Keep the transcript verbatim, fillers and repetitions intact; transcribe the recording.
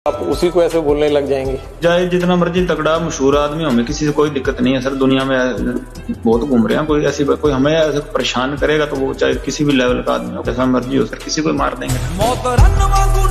आप उसी को ऐसे बोलने लग जाएंगे। चाहे जितना मर्जी तगड़ा मशहूर आदमी हमें किसी से कोई दिक्कत नहीं है सर। दुनिया में बहुत घूम रहे हैं, कोई ऐसी कोई हमें ऐसे परेशान करेगा तो वो चाहे किसी भी लेवल का आदमी हो, जैसा मर्जी हो सर, किसी को मार देंगे।